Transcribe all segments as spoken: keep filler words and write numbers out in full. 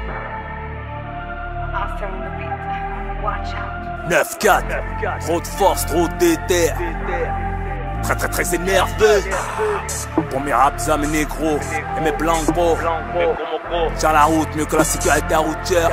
neuf quatre, trop de force, trop de déter. Très très très énervé. Pour mes raps à mes négros et mes blancs beaux. Tiens la route mieux que la sécurité routière.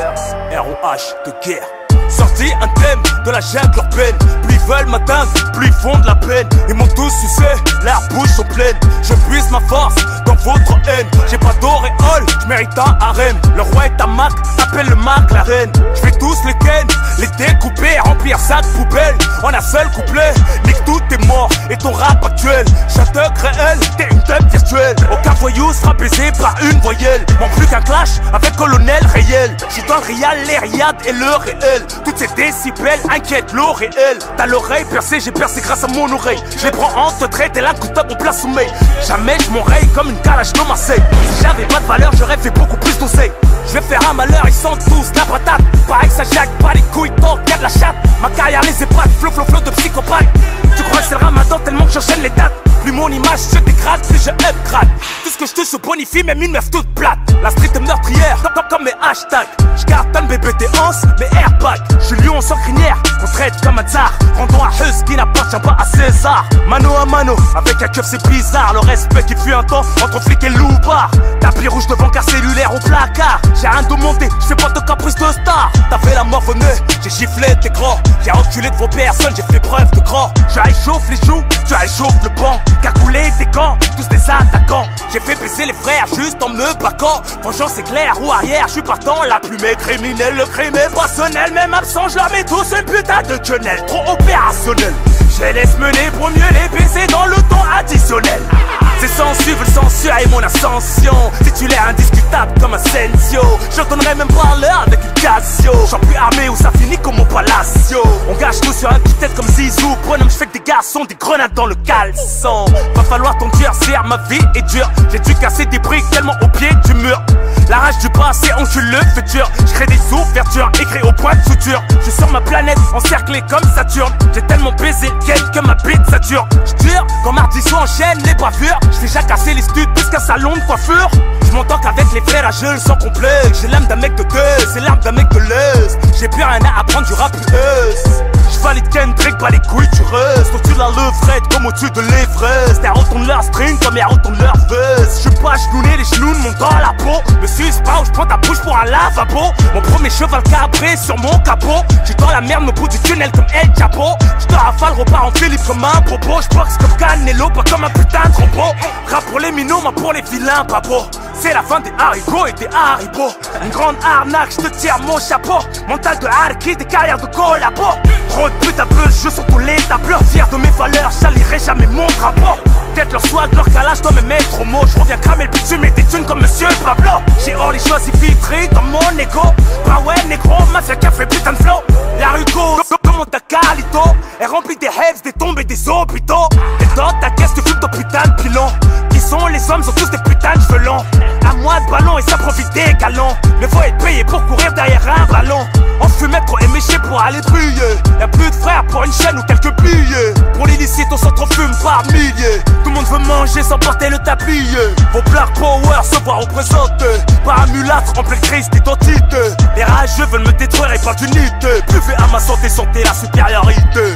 R O H de guerre. Sorti un thème de la jungle urbaine. Plus ils veulent m'atteindre, plus ils font de la peine. Ils m'ont tous sucé, leurs bouches sont pleines. Je puise ma force dans votre haine. J'ai pas d'auréole, je mérite un harem. Le roi est un Mac, appelle le Mac la reine. Je vais tous les ken, les découper, remplir sac poubelle. En un seul couplet, nique tout est mort et ton rap actuel. Château réel, t'es une tête virtuelle. Aucun voyou sera baisé par une voyelle. Manque plus qu'un clash avec colonel réel. J'suis dans le réel, les riades et le réel. Toutes ces décibels inquiètent l'oréel. T'as l'oreille percée, j'ai percé grâce à mon oreille. Je les prends en te traite et là coup en plein sommeil. Jamais je m'enraye comme une calage de Marseille. Si j'avais pas de valeur, j'aurais fait beaucoup plus d'oseille. Je vais faire un malheur, ils sont tous la patate. Pareil que ça jack, pas les couilles, tant qu'il y a de la chatte. Ma carrière les épates, flow flow flow de psychopathe. Tu crois que c'est le ramadan tellement que j'enchaîne les dates. Plus mon image se dégrade, plus je upgrade. Tout ce que je touche se bonifie, même une meuf toute plate. La street est meurtrière, comme, comme, comme mes hashtags. J'cartonne bébé tes hanches, mes airbags. J'suis lion sans crinière, on traite comme un tsar. Rendons à Hus qui n'appartient pas à César. Mano à mano, avec un keuf c'est bizarre. Le respect qui fut un temps entre flic et loupard. Tapis rouge devant car cellulaire au placard. J'ai rien demandé, j'fais pas de caprice de star. T'as fait la morvonnée, j'ai giflé tes grands. J'ai enculé de vos personnes, j'ai fait preuve de grand. Je réchauffe les joues, tu réchauffes le banc. Cagoulé des camps, tous des attaquants. J'ai fait baisser les frères juste en me plaquant. Franchement c'est clair, ou arrière, je suis partant. La plume est criminelle, le crime est passionnel. Même absent, je leur mets tous une putain de quenelle. Trop opérationnel, je les laisse mener pour mieux les baiser dans le temps additionnel. C'est sensu, veulent censurer mon ascension. Titulaire indiscutable comme Asensio. Je donnerai même pas l'heure avec une Casio. J'en plus armé où ça finit comme mon Palacio. On gâche tout sur un petit tête comme Zizou. Bonhomme, j'fais que des garçons, des grenades dans le caleçon. Va falloir t'endurcir, ma vie est dure. J'ai dû casser des briques tellement au pied du mur. La rage du passé encule le futur. J'crée des ouvertures, écrit au point de suture. Je suis sur ma planète, encerclé comme Saturne. J'ai tellement baisé le game que ma bite sature. J'dure, quand Mardisso enchaîne les bavures. J'fais jacasser les studs plus qu'un salon de coiffure. J'm'entends qu'avec les frères à jeu sans complexe. J'ai l'âme d'un mec de deux, c'est l'âme d'un mec de l'Eust. J'ai plus rien à apprendre du rap US. J'valide Kendrick, pas les couilles tu restes. Au-dessus de la levrette comme au-dessus de l'Everest. Elles retournent leur string comme elles retournent leur veste. J'suis pas genouillé, les genoux me montent dans la peau. Me suce pas ou j'prends ta bouche pour un lavabo. Mon premier cheval cabré sur mon capot. J'suis dans la merde au bout du tunnel comme El Chapo. J'te rafale, repars en Philippe comme un bobo. J'boxe comme Canelo, pas comme un putain de robot. Rap pour les minots, moi pour les vilains pabos. C'est la fin des haricots et des haribots. Une grande arnaque, j'te tire mon chapeau. Mental de harki, des carrières de collabo. Trop de putes à peu, je sur tous les tableaux. Fier de mes valeurs, j'alirai jamais mon drapeau. Peut-être leur swag, leur calage, dois me mettre au mot. J'reviens cramer le bitume et des thunes comme Monsieur Pablo. J'ai hors les choses filtrées dans mon égo. Bah ouais, négro, mafia café, putain de flow. La rue go, comme ta calito. Elle remplit des rêves, des tombes et des hôpitaux. Et dans ta caisse, tu fumes ton putain de pilon. Qui sont les hommes, sont tous des putains de cheveux longs. À moi de ballon et ça profite des galons. Mais faut être payé pour courir derrière un ballon. On fumait trop éméché pour aller briller. Y'a plus de frères pour une chaîne ou quelques billets. Pour l'illicite, on s'entrefume par milliers. Tout le monde veut manger sans porter le tablier. Vos black power se voient représentés par un mulâtre en pleine crise d'identité. Les rageux veulent me détruire et pas d'unité. Buvez à ma santé, santé la supériorité.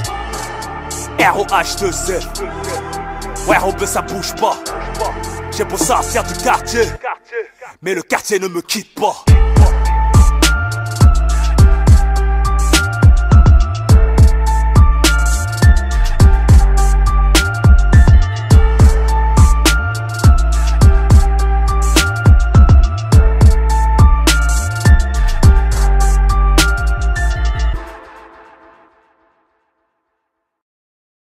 R O H deux C. Ouais, Robin, ça bouge pas. J'ai beau ça à faire du quartier, mais le quartier ne me quitte pas.